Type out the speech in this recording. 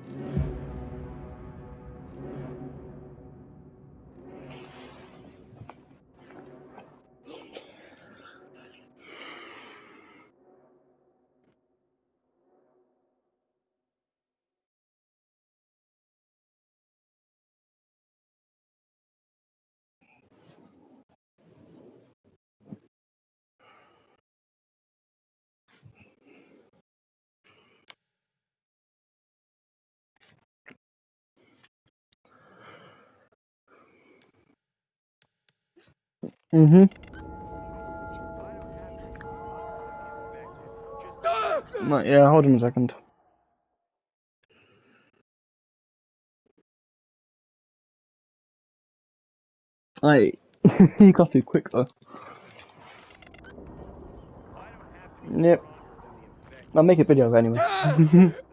Yeah, hold on a second. Like, you got too quick though. Yep. I'll make a video anyway.